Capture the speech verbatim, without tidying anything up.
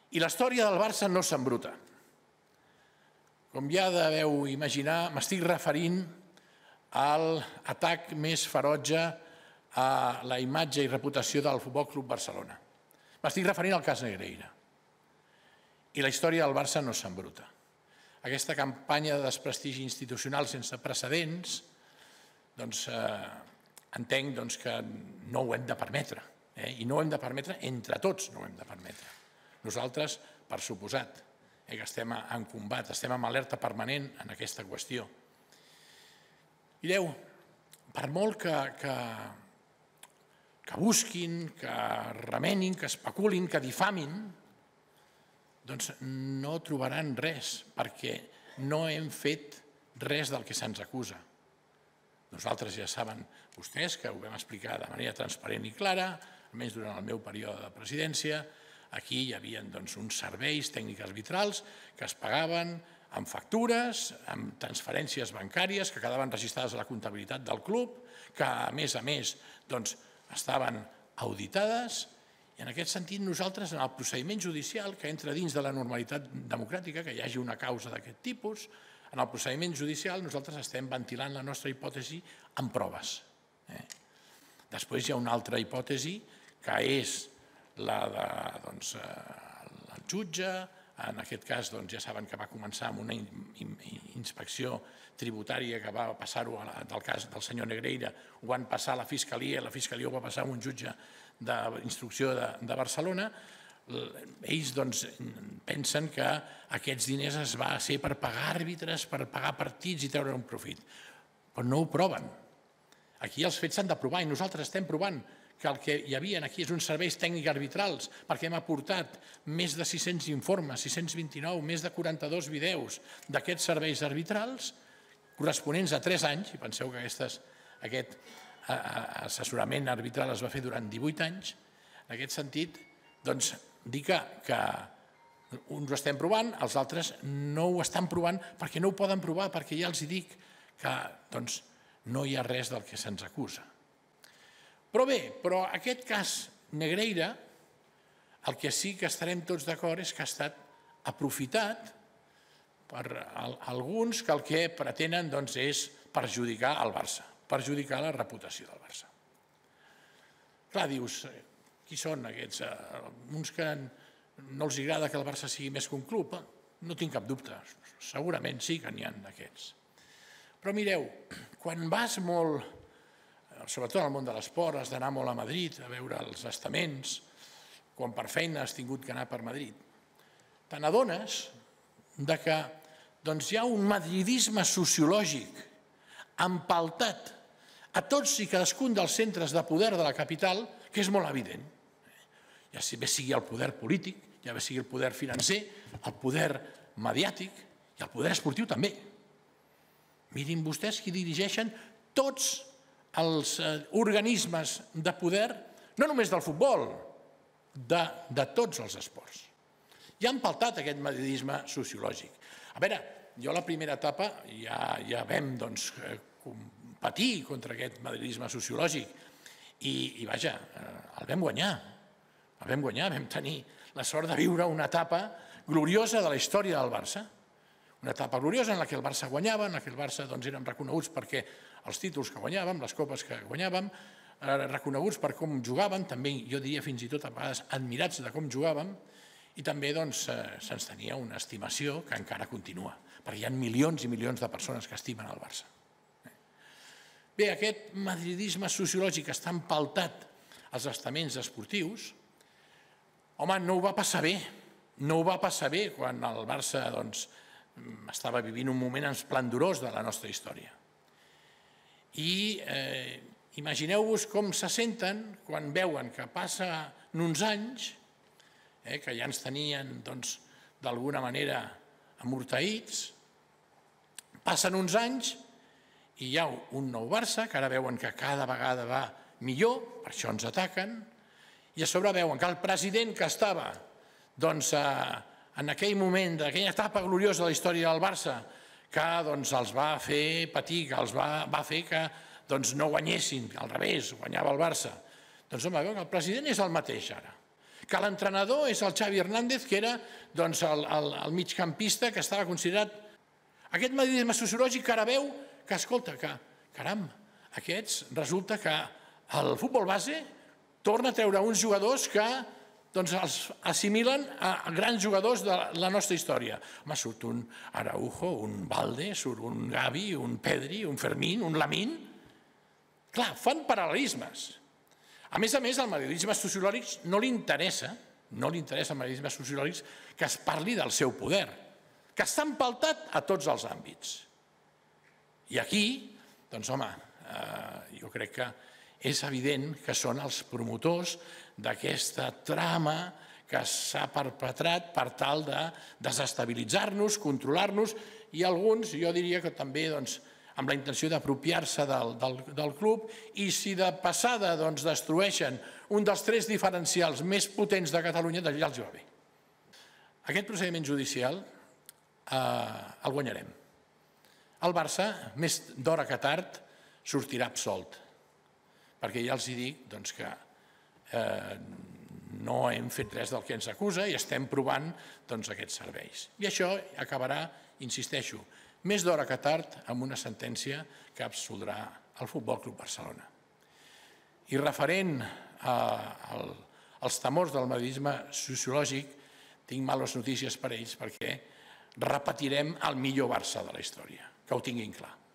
I la història del Barça no s'embruta. Com ja deveu imaginar, m'estic referint a l'atac més ferotge a la imatge i reputació del Futbol Club Barcelona. M'estic referint al cas Negreira. I la història del Barça no s'embruta. Aquesta campanya de desprestigi institucional sense precedents, doncs entenc que no ho hem de permetre. I no ho hem de permetre, entre tots no ho hem de permetre. Nosaltres, per suposat, que estem en combat, estem en alerta permanent en aquesta qüestió. Mireu, per molt que busquin, que remenin, que especulin, que difamin, doncs no trobaran res, perquè no hem fet res del que se'ns acusa. Nosaltres ja saben vostès que ho vam explicar de manera transparent i clara, almenys durant el meu període de presidència. Aquí hi havia uns serveis tècnics arbitrals que es pagaven amb factures, amb transferències bancàries que quedaven registrades a la comptabilitat del club, que a més a més estaven auditades. I en aquest sentit nosaltres, en el procediment judicial, que entra dins de la normalitat democràtica, que hi hagi una causa d'aquest tipus, en el procediment judicial nosaltres estem ventilant la nostra hipòtesi amb proves. Després hi ha una altra hipòtesi, que és la del jutge. En aquest cas ja saben que va començar amb una inspecció tributària que va passar-ho del cas del senyor Negreira, ho van passar a la Fiscalia i la Fiscalia ho va passar a un jutge d'instrucció de Barcelona. Ells pensen que aquests diners es va ser per pagar àrbitres, per pagar partits i treure un profit. Però no ho proven. Aquí els fets s'han de provar i nosaltres estem provant que el que hi havia aquí és uns serveis tècnics arbitrals, perquè hem aportat més de sis-cents informes, sis-cents vint-i-nou, més de quaranta-dos vídeos d'aquests serveis arbitrals corresponents a tres anys, i penseu que aquest assessorament arbitral es va fer durant divuit anys. En aquest sentit, doncs, dir que uns ho estem provant, els altres no ho estan provant perquè no ho poden provar, perquè ja els dic que no hi ha res del que se'ns acusa. Però bé, però aquest cas Negreira, el que sí que estarem tots d'acord és que ha estat aprofitat per alguns que el que pretenen és perjudicar el Barça, perjudicar la reputació del Barça. Clar, dius, qui són aquests? Uns que no els agrada que el Barça sigui més que un club? No tinc cap dubte, segurament sí que n'hi ha d'aquests. Però mireu, quan vas molt, sobretot al món de l'esport, has d'anar molt a Madrid a veure els estaments, quan per feina has tingut que anar per Madrid, te n'adones que hi ha un madridisme sociològic empaltat a tots i cadascun dels centres de poder de la capital que és molt evident. Ja bé sigui el poder polític, ja bé sigui el poder financer, el poder mediàtic i el poder esportiu també. Mirin vostès qui dirigeixen tots els organismes de poder, no només del futbol, de tots els esports. Ja ha empaltat aquest madridisme sociològic. A veure, jo a la primera etapa ja vam competir contra aquest madridisme sociològic i, vaja, el vam guanyar. El vam guanyar, vam tenir la sort de viure una etapa gloriosa de la història del Barça. Una etapa gloriosa en la que el Barça guanyava, en la que el Barça érem reconeguts perquè els títols que guanyàvem, les copes que guanyàvem, reconeguts per com jugàvem, també jo diria fins i tot a vegades admirats de com jugàvem, i també se'ns tenia una estimació que encara continua, perquè hi ha milions i milions de persones que estimen el Barça. Bé, aquest madridisme sociològic que està empaltat als estaments esportius, home, no ho va passar bé, no ho va passar bé quan el Barça estava vivint un moment esplendorós de la nostra història. I imagineu-vos com se senten quan veuen que passen uns anys, que ja ens tenien d'alguna manera amortaïts, passen uns anys i hi ha un nou Barça, que ara veuen que cada vegada va millor, per això ens ataquen, i a sobre veuen que el president que estava en aquell moment, d'aquella etapa gloriosa de la història del Barça, que els va fer patir, que els va fer que no guanyessin, al revés, guanyava el Barça. Doncs home, veuen que el president és el mateix ara, que l'entrenador és el Xavi Hernández, que era doncs, el, el, el migcampista que estava considerat... Aquest madridisme sociològic que ara veu que, escolta, que, caram, aquests resulta que el futbol base torna a treure uns jugadors que doncs, els assimilen a grans jugadors de la nostra història. Home, surt un Araujo, un Balde, surt un Gavi, un Pedri, un Fermín, un Lamín... Clar, fan paral·lelismes. A més a més, al madridisme sociològic no li interessa, no li interessa al madridisme sociològic que es parli del seu poder, que està empaltat a tots els àmbits. I aquí, doncs home, eh, jo crec que és evident que són els promotors d'aquesta trama que s'ha perpetrat per tal de desestabilitzar-nos, controlar-nos i alguns, jo diria que també doncs, amb la intenció d'apropiar-se del, del, del club i si de passada doncs, destrueixen un dels tres diferencials més potents de Catalunya, doncs ja els va bé. Aquest procediment judicial eh, el guanyarem. El Barça, més d'hora que tard, sortirà absolt, perquè ja els dic doncs, que eh, no hem fet res del que ens acusa i estem provant doncs, aquests serveis. I això acabarà, insisteixo, més d'hora que tard amb una sentència que absoldrà el Futbol Club Barcelona. I referent a, a, als temors del madridisme sociològic, tinc males notícies per a ells perquè repetirem el millor Barça de la història, que ho tinguin clar.